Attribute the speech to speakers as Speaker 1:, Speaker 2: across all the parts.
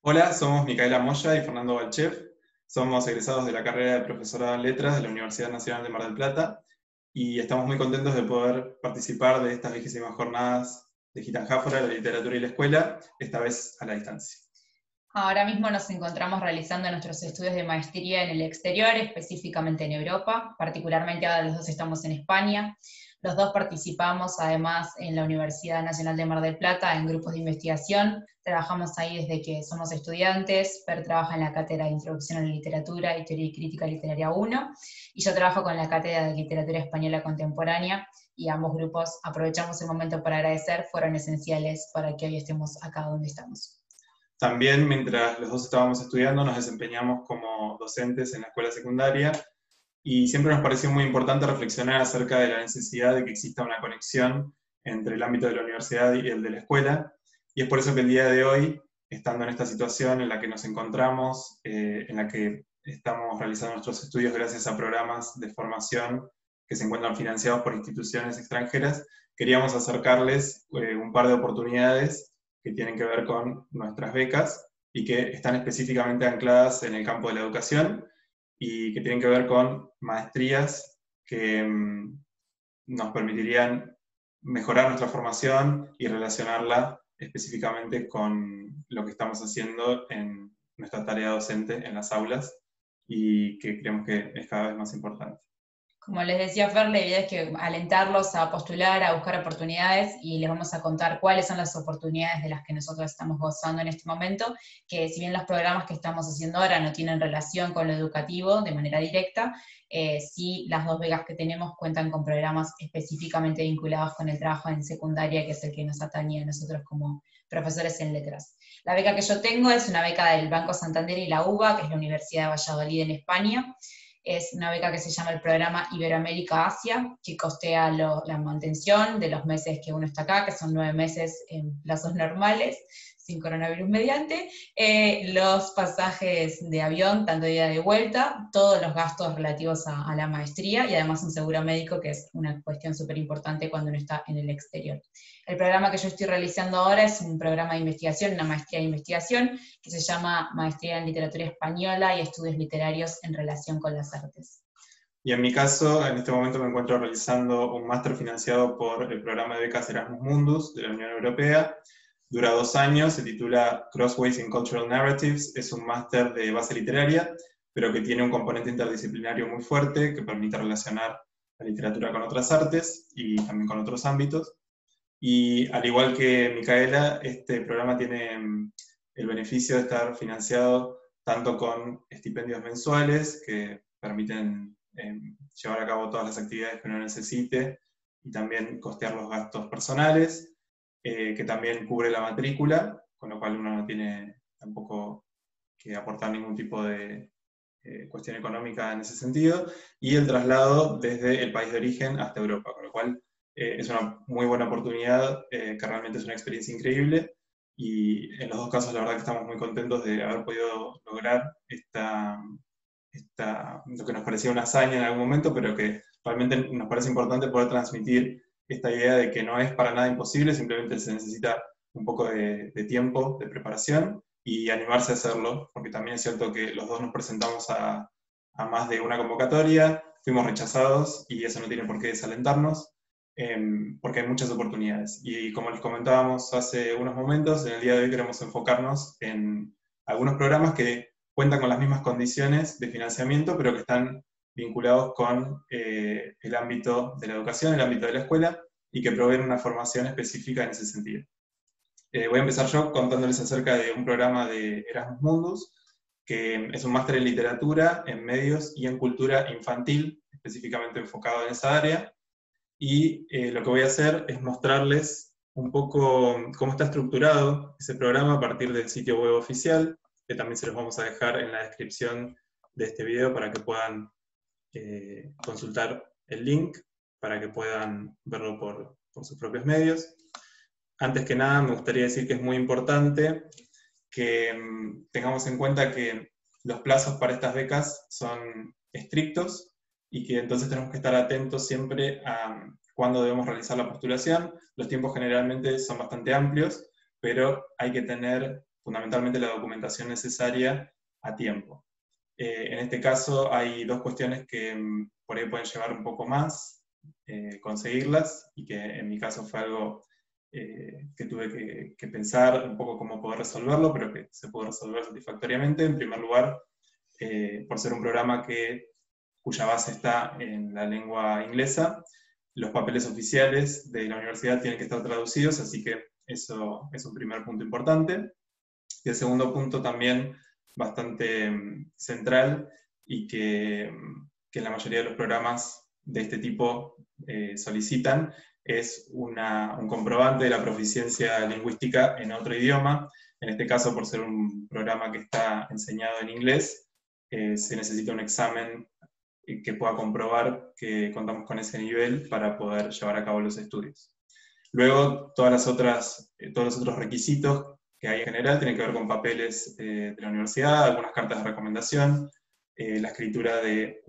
Speaker 1: Hola, somos Micaela Moya y Fernando Balchev. Somos egresados de la carrera de Profesorado en Letras de la Universidad Nacional de Mar del Plata y estamos muy contentos de poder participar de estas vigésimas jornadas de Gitanjáfora, la literatura y la escuela, esta vez a la distancia.
Speaker 2: Ahora mismo nos encontramos realizando nuestros estudios de maestría en el exterior, específicamente en Europa, particularmente ahora los dos estamos en España. Los dos participamos además en la Universidad Nacional de Mar del Plata en grupos de investigación. Trabajamos ahí desde que somos estudiantes. Per trabaja en la cátedra de Introducción a la Literatura y Teoría y Crítica Literaria 1, y yo trabajo con la cátedra de Literatura Española Contemporánea, y ambos grupos, aprovechamos el momento para agradecer, fueron esenciales para que hoy estemos acá donde estamos.
Speaker 1: También, mientras los dos estábamos estudiando, nos desempeñamos como docentes en la escuela secundaria y siempre nos pareció muy importante reflexionar acerca de la necesidad de que exista una conexión entre el ámbito de la universidad y el de la escuela. Y es por eso que el día de hoy, estando en esta situación en la que nos encontramos, en la que estamos realizando nuestros estudios gracias a programas de formación que se encuentran financiados por instituciones extranjeras, queríamos acercarles un par de oportunidades que tienen que ver con nuestras becas y que están específicamente ancladas en el campo de la educación y que tienen que ver con maestrías que nos permitirían mejorar nuestra formación y relacionarla específicamente con lo que estamos haciendo en nuestra tarea docente en las aulas y que creemos que es cada vez más importante.
Speaker 2: Como les decía Fer, la idea es que alentarlos a postular, a buscar oportunidades, y les vamos a contar cuáles son las oportunidades de las que nosotros estamos gozando en este momento, que si bien los programas que estamos haciendo ahora no tienen relación con lo educativo de manera directa, sí las dos becas que tenemos cuentan con programas específicamente vinculados con el trabajo en secundaria, que es el que nos atañe a nosotros como profesores en letras. La beca que yo tengo es una beca del Banco Santander y la UBA, que es la Universidad de Valladolid en España. Es una beca que se llama el Programa Iberoamérica-Asia, que costea la mantención de los meses que uno está acá, que son 9 meses en plazos normales, sin coronavirus mediante, los pasajes de avión, tanto de ida de vuelta, todos los gastos relativos a la maestría, y además un seguro médico, que es una cuestión súper importante cuando uno está en el exterior. El programa que yo estoy realizando ahora es un programa de investigación, una maestría de investigación, que se llama Maestría en Literatura Española y Estudios Literarios en Relación con las Artes.
Speaker 1: Y en mi caso, en este momento me encuentro realizando un máster financiado por el programa de becas Erasmus Mundus de la Unión Europea. Dura 2 años, se titula Crossways in Cultural Narratives, es un máster de base literaria, pero que tiene un componente interdisciplinario muy fuerte que permite relacionar la literatura con otras artes y también con otros ámbitos. Y al igual que Micaela, este programa tiene el beneficio de estar financiado tanto con estipendios mensuales que permiten llevar a cabo todas las actividades que uno necesite y también costear los gastos personales, que también cubre la matrícula, con lo cual uno no tiene tampoco que aportar ningún tipo de cuestión económica en ese sentido, y el traslado desde el país de origen hasta Europa, con lo cual es una muy buena oportunidad, que realmente es una experiencia increíble, y en los dos casos la verdad que estamos muy contentos de haber podido lograr lo que nos parecía una hazaña en algún momento, pero que realmente nos parece importante poder transmitir esta idea de que no es para nada imposible, simplemente se necesita un poco de tiempo, de preparación y animarse a hacerlo, porque también es cierto que los dos nos presentamos a más de una convocatoria, fuimos rechazados y eso no tiene por qué desalentarnos, porque hay muchas oportunidades. Y como les comentábamos hace unos momentos, en el día de hoy queremos enfocarnos en algunos programas que cuentan con las mismas condiciones de financiamiento, pero que están vinculados con el ámbito de la educación, el ámbito de la escuela, y que proveen una formación específica en ese sentido. Voy a empezar yo contándoles acerca de un programa de Erasmus Mundus, que es un máster en literatura, en medios y en cultura infantil, específicamente enfocado en esa área. Y lo que voy a hacer es mostrarles un poco cómo está estructurado ese programa a partir del sitio web oficial, que también se los vamos a dejar en la descripción de este video para que puedan consultar el link, para que puedan verlo por sus propios medios. Antes que nada, me gustaría decir que es muy importante que tengamos en cuenta que los plazos para estas becas son estrictos y que entonces tenemos que estar atentos siempre a cuándo debemos realizar la postulación. Los tiempos generalmente son bastante amplios, pero hay que tener fundamentalmente la documentación necesaria a tiempo. En este caso hay dos cuestiones que por ahí pueden llevar un poco más conseguirlas, y que en mi caso fue algo que tuve que pensar un poco cómo poder resolverlo, pero que se pudo resolver satisfactoriamente. En primer lugar, por ser un programa cuya base está en la lengua inglesa, los papeles oficiales de la universidad tienen que estar traducidos, así que eso es un primer punto importante. Y el segundo punto también bastante central, y que la mayoría de los programas de este tipo solicitan, es un comprobante de la proficiencia lingüística en otro idioma. En este caso, por ser un programa que está enseñado en inglés, se necesita un examen que pueda comprobar que contamos con ese nivel para poder llevar a cabo los estudios. Luego, todos los otros requisitos que hay en general tienen que ver con papeles de la universidad, algunas cartas de recomendación, la escritura de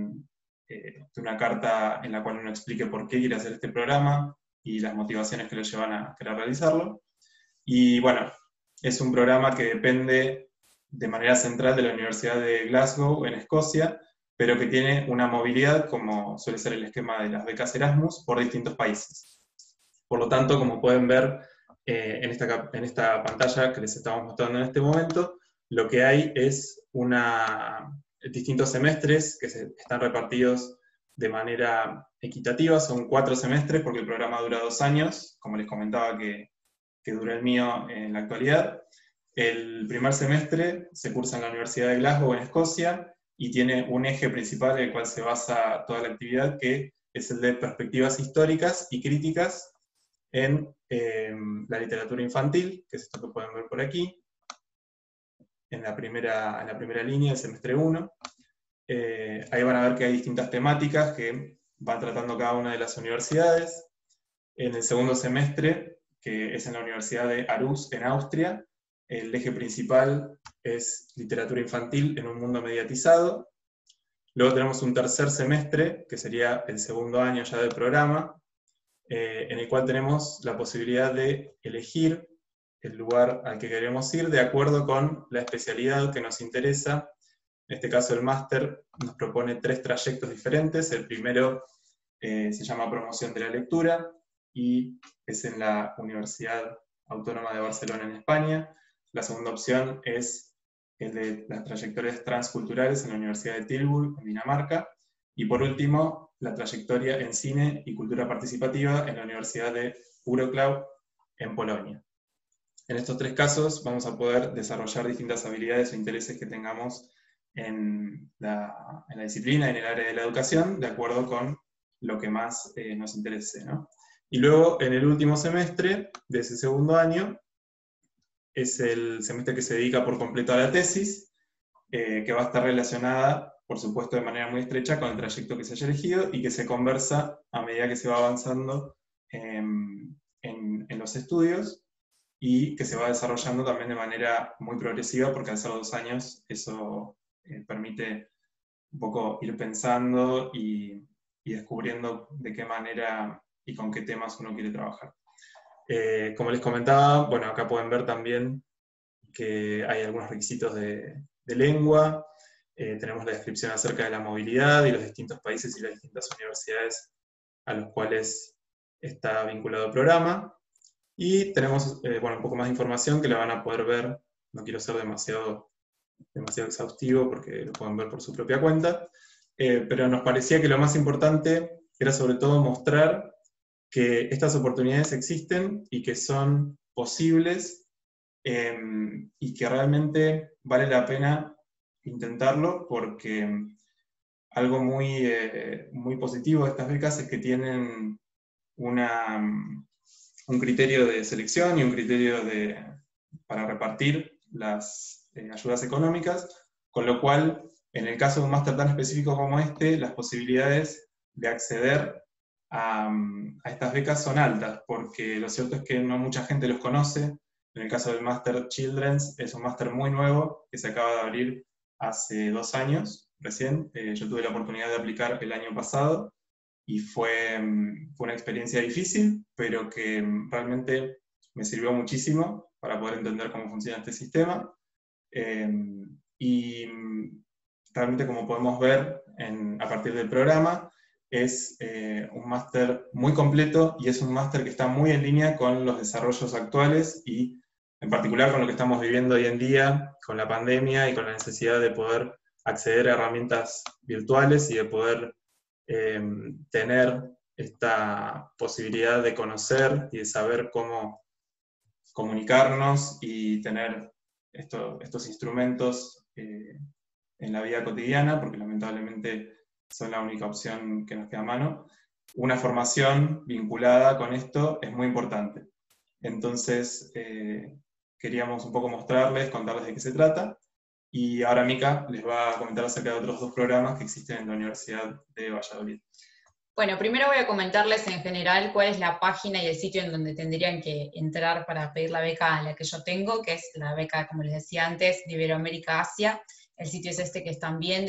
Speaker 1: una carta en la cual uno explique por qué quiere hacer este programa y las motivaciones que lo llevan a querer realizarlo. Y bueno, es un programa que depende de manera central de la Universidad de Glasgow, en Escocia, pero que tiene una movilidad, como suele ser el esquema de las becas Erasmus, por distintos países. Por lo tanto, como pueden ver en esta pantalla que les estamos mostrando en este momento, lo que hay es distintos semestres que están repartidos de manera equitativa. Son 4 semestres porque el programa dura 2 años, como les comentaba que dura el mío en la actualidad. El primer semestre se cursa en la Universidad de Glasgow, en Escocia, y tiene un eje principal en el cual se basa toda la actividad, que es el de perspectivas históricas y críticas en la literatura infantil, que es esto que pueden ver por aquí, en la primera línea, el semestre 1. Ahí van a ver que hay distintas temáticas que van tratando cada una de las universidades. En el segundo semestre, que es en la Universidad de Aarhus, en Austria, el eje principal es literatura infantil en un mundo mediatizado. Luego tenemos un tercer semestre, que sería el segundo año ya del programa, en el cual tenemos la posibilidad de elegir el lugar al que queremos ir de acuerdo con la especialidad que nos interesa. En este caso el máster nos propone 3 trayectos diferentes. El primero se llama Promoción de la Lectura, y es en la Universidad Autónoma de Barcelona, en España. La segunda opción es el de las trayectorias transculturales en la Universidad de Tilburg, en Dinamarca. Y por último, la trayectoria en cine y cultura participativa en la Universidad de Wrocław, en Polonia. En estos 3 casos vamos a poder desarrollar distintas habilidades o intereses que tengamos en la disciplina y en el área de la educación, de acuerdo con lo que más nos interese, ¿no? Y luego, en el último semestre de ese segundo año, es el semestre que se dedica por completo a la tesis, que va a estar relacionada, por supuesto, de manera muy estrecha con el trayecto que se haya elegido, y que se conversa a medida que se va avanzando en los estudios, y que se va desarrollando también de manera muy progresiva, porque al ser 2 años eso permite un poco ir pensando y descubriendo de qué manera y con qué temas uno quiere trabajar. Como les comentaba, bueno, acá pueden ver también que hay algunos requisitos de lengua. Tenemos la descripción acerca de la movilidad y los distintos países y las distintas universidades a los cuales está vinculado el programa. Y tenemos bueno, un poco más de información que la van a poder ver. No quiero ser demasiado exhaustivo porque lo pueden ver por su propia cuenta. Pero nos parecía que lo más importante era sobre todo mostrar que estas oportunidades existen y que son posibles, y que realmente vale la pena intentarlo, porque algo muy positivo de estas becas es que tienen un criterio de selección y un criterio para repartir las ayudas económicas, con lo cual, en el caso de un máster tan específico como este, las posibilidades de acceder a estas becas son altas, porque lo cierto es que no mucha gente los conoce. En el caso del máster Children's, es un máster muy nuevo que se acaba de abrir hace 2 años recién. Yo tuve la oportunidad de aplicar el año pasado, y fue una experiencia difícil, pero que realmente me sirvió muchísimo para poder entender cómo funciona este sistema. Y realmente, como podemos ver a partir del programa, es un máster muy completo y es un máster que está muy en línea con los desarrollos actuales y en particular con lo que estamos viviendo hoy en día, con la pandemia y con la necesidad de poder acceder a herramientas virtuales y de poder tener esta posibilidad de conocer y de saber cómo comunicarnos y tener estos instrumentos en la vida cotidiana, porque lamentablemente son la única opción que nos queda a mano. Una formación vinculada con esto es muy importante. Entonces, queríamos un poco mostrarles, contarles de qué se trata, y ahora Mica les va a comentar acerca de otros 2 programas que existen en la Universidad de Valladolid.
Speaker 2: Bueno, primero voy a comentarles en general cuál es la página y el sitio en donde tendrían que entrar para pedir la beca a la que yo tengo, que es la beca, como les decía antes, de Iberoamérica Asia. El sitio es este que están viendo,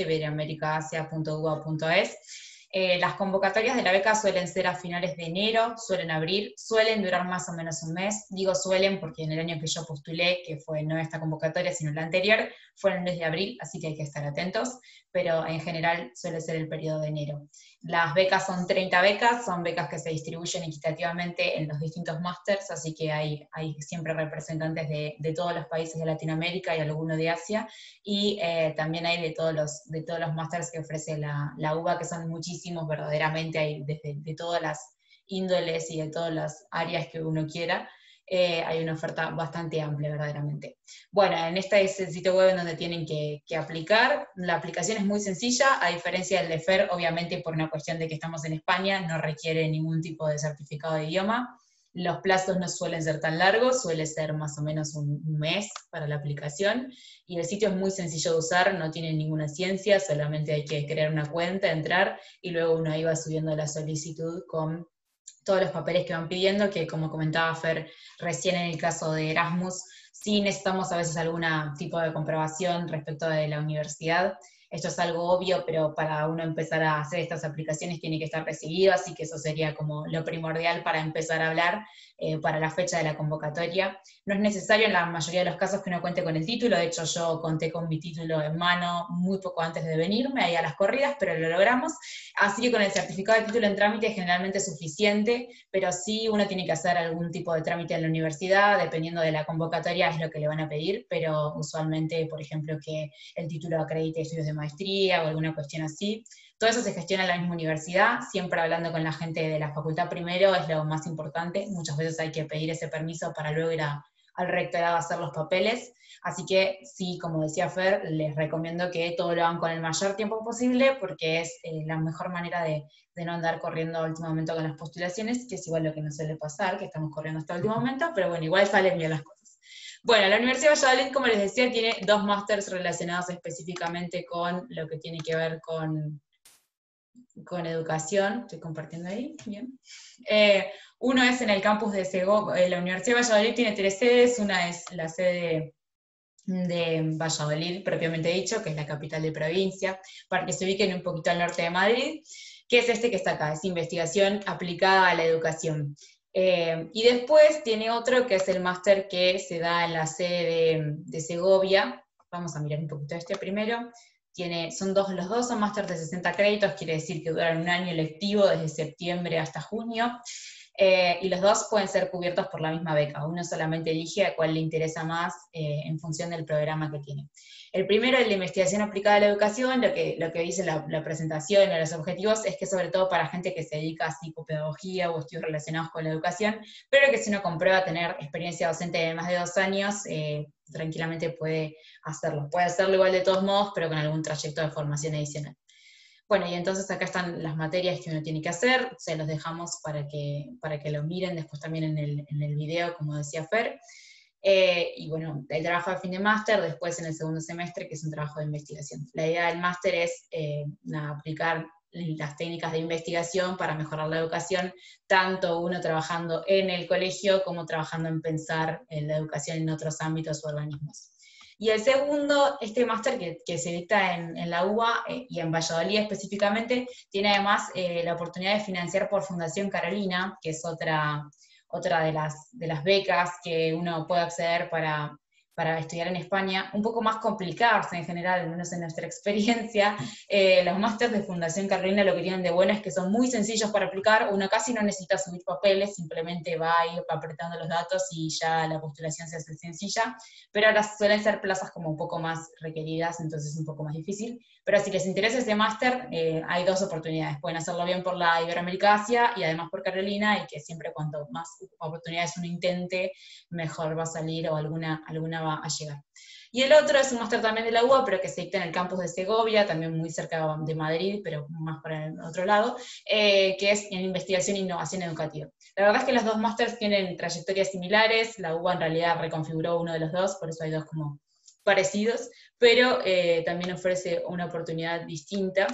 Speaker 2: iberoamericaasia.ua.es. Las convocatorias de la beca suelen ser a finales de enero, suelen abrir, suelen durar más o menos un mes. Digo suelen porque en el año que yo postulé, que fue no esta convocatoria, sino la anterior, fue en el mes de abril, así que hay que estar atentos, pero en general suele ser el periodo de enero. Las becas son 30 becas, son becas que se distribuyen equitativamente en los distintos másters, así que hay siempre representantes de todos los países de Latinoamérica y alguno de Asia, y también hay de todos los másters que ofrece la UBA, que son muchísimos, verdaderamente hay de todas las índoles y de todas las áreas que uno quiera. Hay una oferta bastante amplia, verdaderamente. Bueno, en este es el sitio web en donde tienen que aplicar. La aplicación es muy sencilla, a diferencia del de FER, obviamente por una cuestión de que estamos en España, no requiere ningún tipo de certificado de idioma. Los plazos no suelen ser tan largos, suele ser más o menos un mes para la aplicación, y el sitio es muy sencillo de usar, no tiene ninguna ciencia, solamente hay que crear una cuenta, entrar, y luego uno ahí va subiendo la solicitud con todos los papeles que van pidiendo, que como comentaba Fer, recién en el caso de Erasmus, sí necesitamos a veces algún tipo de comprobación respecto de la universidad. Esto es algo obvio, pero para uno empezar a hacer estas aplicaciones tiene que estar recibido, así que eso sería como lo primordial para empezar a hablar para la fecha de la convocatoria. No es necesario en la mayoría de los casos que uno cuente con el título, de hecho yo conté con mi título en mano muy poco antes de venirme, ahí a las corridas, pero lo logramos, así que con el certificado de título en trámite generalmente es suficiente, pero sí uno tiene que hacer algún tipo de trámite en la universidad, dependiendo de la convocatoria es lo que le van a pedir, pero usualmente, por ejemplo, que el título acredite estudios de maestría o alguna cuestión así. Todo eso se gestiona en la misma universidad, siempre hablando con la gente de la facultad primero, es lo más importante. Muchas veces hay que pedir ese permiso para luego ir al rectorado a hacer los papeles. Así que sí, como decía Fer, les recomiendo que todo lo hagan con el mayor tiempo posible, porque es la mejor manera de no andar corriendo a último momento con las postulaciones, que es igual lo que nos suele pasar, que estamos corriendo hasta el último momento, pero bueno, igual salen bien las cosas. Bueno, la Universidad de Valladolid, como les decía, tiene 2 másters relacionados específicamente con lo que tiene que ver con educación. Estoy compartiendo ahí, bien. Uno es en el campus de Segovia. La Universidad de Valladolid tiene 3 sedes, una es la sede de Valladolid, propiamente dicho, que es la capital de provincia, para que se ubiquen un poquito al norte de Madrid, que es este que está acá, es investigación aplicada a la educación. Y después tiene otro que es el máster que se da en la sede de Segovia. Vamos a mirar un poquito este primero. Los dos son máster de 60 créditos, quiere decir que duran un año lectivo desde septiembre hasta junio. Y los 2 pueden ser cubiertos por la misma beca. Uno solamente elige a cuál le interesa más en función del programa que tiene. El primero, el de investigación aplicada a la educación, lo que dice la presentación o los objetivos es que sobre todo para gente que se dedica a psicopedagogía o estudios relacionados con la educación, pero que si uno comprueba tener experiencia docente de más de 2 años, tranquilamente puede hacerlo. Puede hacerlo igual de todos modos, pero con algún trayecto de formación adicional. Bueno, y entonces acá están las materias que uno tiene que hacer, se los dejamos para que lo miren después también en el video, como decía Fer. Y bueno, el trabajo de fin de máster, después en el segundo semestre, que es un trabajo de investigación. La idea del máster es aplicar las técnicas de investigación para mejorar la educación, tanto uno trabajando en el colegio como trabajando en pensar en la educación en otros ámbitos o organismos. Y el segundo, este máster que se dicta en la UBA y en Valladolid específicamente, tiene además la oportunidad de financiar por Fundación Carolina, que es otra otra de las becas que uno puede acceder para estudiar en España, un poco más complicadas en general, al menos en nuestra experiencia. Los másteres de Fundación Carolina lo que tienen de bueno es que son muy sencillos para aplicar, uno casi no necesita subir papeles, simplemente va a ir apretando los datos y ya la postulación se hace sencilla, pero ahora suelen ser plazas como un poco más requeridas, entonces es un poco más difícil. Pero si les interesa este máster, hay dos oportunidades. Pueden hacerlo bien por la Iberoamérica Asia y además por Carolina, y que siempre cuanto más oportunidades uno intente, mejor va a salir o alguna va a llegar. Y el otro es un máster también de la UBA, pero que se dicta en el campus de Segovia, también muy cerca de Madrid, pero más para el otro lado, que es en investigación e innovación educativa. La verdad es que los dos másters tienen trayectorias similares, la UBA en realidad reconfiguró uno de los dos, por eso hay dos como parecidos, pero también ofrece una oportunidad distinta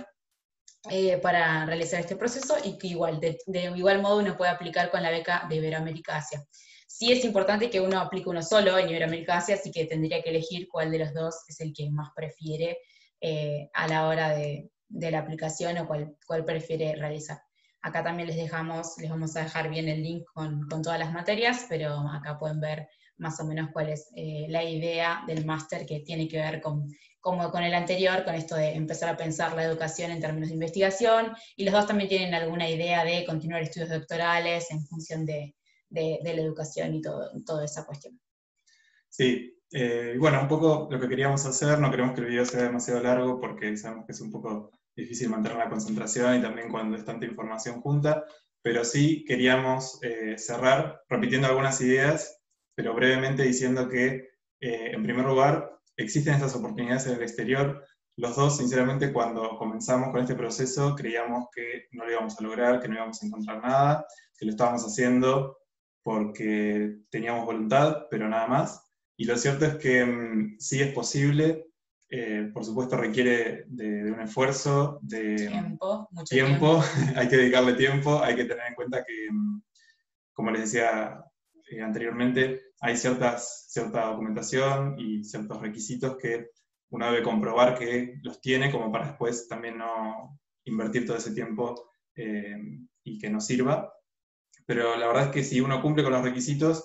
Speaker 2: para realizar este proceso y que de igual modo uno puede aplicar con la beca de Iberoamérica Asia. Sí es importante que uno aplique uno solo en Iberoamérica Asia, así que tendría que elegir cuál de los dos es el que más prefiere a la hora de la aplicación o cuál prefiere realizar. Acá también les vamos a dejar bien el link con todas las materias, pero acá pueden ver más o menos cuál es la idea del máster que tiene que ver como con el anterior, con esto de empezar a pensar la educación en términos de investigación, y los dos también tienen alguna idea de continuar estudios doctorales en función de la educación y toda esa cuestión.
Speaker 1: Sí, bueno, un poco lo que queríamos hacer, no queremos que el video sea demasiado largo porque sabemos que es un poco difícil mantener la concentración y también cuando es tanta información junta, pero sí queríamos cerrar repitiendo algunas ideas, pero brevemente diciendo que, en primer lugar, existen estas oportunidades en el exterior. Los dos, sinceramente, cuando comenzamos con este proceso, creíamos que no lo íbamos a lograr, que no íbamos a encontrar nada, que lo estábamos haciendo porque teníamos voluntad, pero nada más. Y lo cierto es que sí es posible, por supuesto requiere de un esfuerzo, de
Speaker 2: mucho tiempo.
Speaker 1: Hay que dedicarle tiempo, hay que tener en cuenta que, como les decía anteriormente, hay cierta documentación y ciertos requisitos que uno debe comprobar que los tiene como para después también no invertir todo ese tiempo y que no sirva. Pero la verdad es que si uno cumple con los requisitos,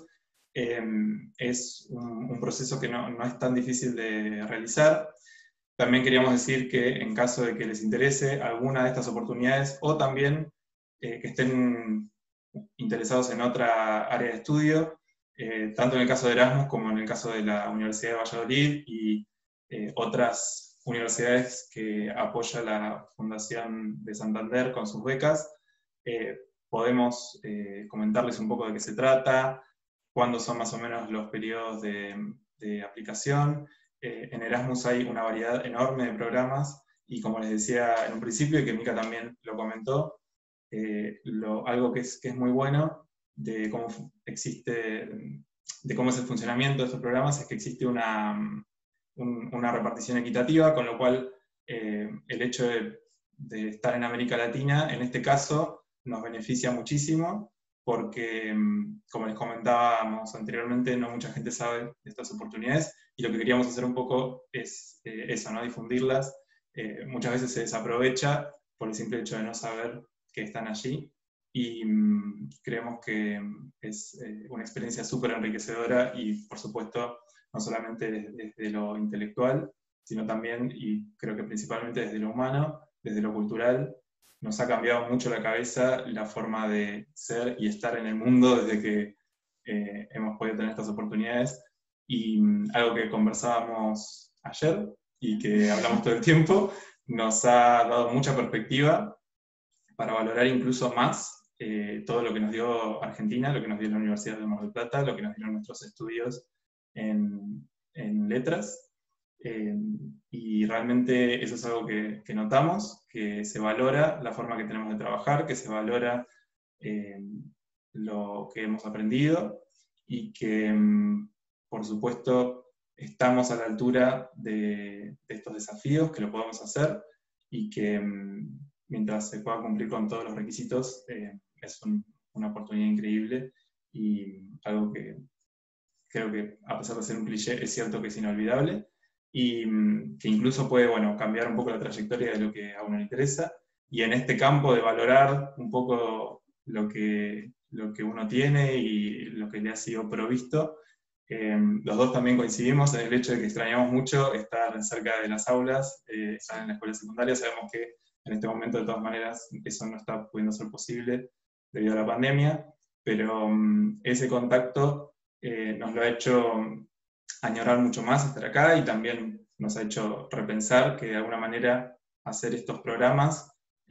Speaker 1: es un proceso que no es tan difícil de realizar. También queríamos decir que en caso de que les interese alguna de estas oportunidades o también que estén interesados en otra área de estudio, tanto en el caso de Erasmus como en el caso de la Universidad de Valladolid y otras universidades que apoya la Fundación de Santander con sus becas, podemos comentarles un poco de qué se trata, cuándo son más o menos los periodos de aplicación. En Erasmus hay una variedad enorme de programas y como les decía en un principio y que Mica también lo comentó, algo que es muy bueno de cómo es el funcionamiento de estos programas es que existe una repartición equitativa, con lo cual el hecho de estar en América Latina, en este caso, nos beneficia muchísimo, porque, como les comentábamos anteriormente, no mucha gente sabe de estas oportunidades, y lo que queríamos hacer un poco es eso, ¿no? Difundirlas. Muchas veces se desaprovecha por el simple hecho de no saber que están allí, y creemos que es una experiencia súper enriquecedora, y por supuesto, no solamente desde lo intelectual, sino también, y creo que principalmente desde lo humano, desde lo cultural. Nos ha cambiado mucho la cabeza la forma de ser y estar en el mundo desde que hemos podido tener estas oportunidades. Y algo que conversábamos ayer y que hablamos todo el tiempo, nos ha dado mucha perspectiva para valorar incluso más todo lo que nos dio Argentina, lo que nos dio la Universidad de Mar del Plata, lo que nos dieron nuestros estudios en letras. Y realmente eso es algo que notamos, que se valora la forma que tenemos de trabajar, que se valora lo que hemos aprendido y que, por supuesto, estamos a la altura de estos desafíos, que lo podemos hacer y que mientras se pueda cumplir con todos los requisitos, es una oportunidad increíble y algo que creo que, a pesar de ser un cliché, es cierto que es inolvidable y que incluso puede, bueno, cambiar un poco la trayectoria de lo que a uno le interesa. Y en este campo de valorar un poco lo que lo que uno tiene y lo que le ha sido provisto. Los dos también coincidimos en el hecho de que extrañamos mucho estar cerca de las aulas, estar en la escuela secundaria. Sabemos que en este momento, de todas maneras, eso no está pudiendo ser posible debido a la pandemia, pero ese contacto nos lo ha hecho añorar mucho más estar acá, y también nos ha hecho repensar que de alguna manera hacer estos programas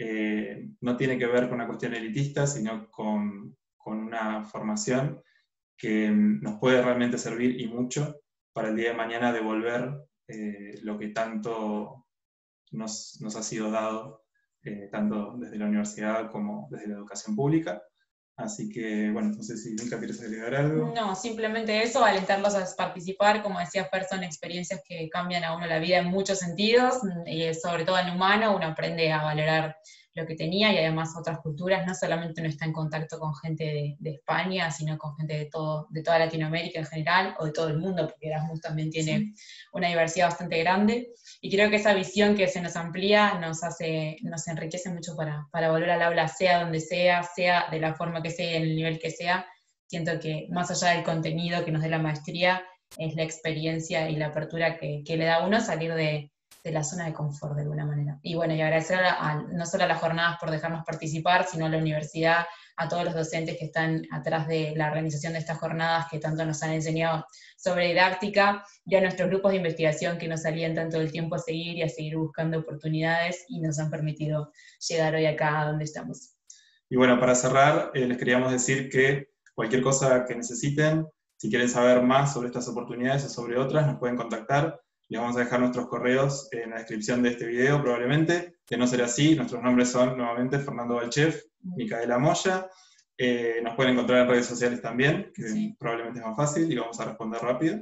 Speaker 1: no tiene que ver con una cuestión elitista, sino con una formación que nos puede realmente servir y mucho para el día de mañana devolver lo que tanto nos ha sido dado, tanto desde la universidad como desde la educación pública. Así que, bueno, no sé si Mica quieres agregar algo.
Speaker 2: No, simplemente eso, alentarlos a participar, como decía Fer, son experiencias que cambian a uno la vida en muchos sentidos, y sobre todo en humano, uno aprende a valorar lo que tenía y además otras culturas, no solamente uno está en contacto con gente de España, sino con gente de toda Latinoamérica en general, o de todo el mundo, porque Erasmus también tiene una diversidad bastante grande, y creo que esa visión que se nos amplía nos enriquece mucho para volver al aula, sea donde sea de la forma que sea, en el nivel que sea. Siento que más allá del contenido que nos dé la maestría, es la experiencia y la apertura que le da a uno salir de la zona de confort de alguna manera. Y bueno, y agradecer no solo a las jornadas por dejarnos participar, sino a la universidad, a todos los docentes que están atrás de la organización de estas jornadas, que tanto nos han enseñado sobre didáctica, y a nuestros grupos de investigación que nos alientan todo el tiempo a seguir y a seguir buscando oportunidades y nos han permitido llegar hoy acá a donde estamos.
Speaker 1: Y bueno, para cerrar, les queríamos decir que cualquier cosa que necesiten, si quieren saber más sobre estas oportunidades o sobre otras, nos pueden contactar. Les vamos a dejar nuestros correos en la descripción de este video probablemente. De no ser así, nuestros nombres son nuevamente Fernando Balchef, Micaela Moya. Nos pueden encontrar en redes sociales también, que probablemente es más fácil y vamos a responder rápido.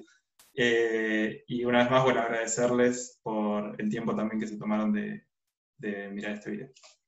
Speaker 1: Y una vez más, bueno, agradecerles por el tiempo también que se tomaron de mirar este video.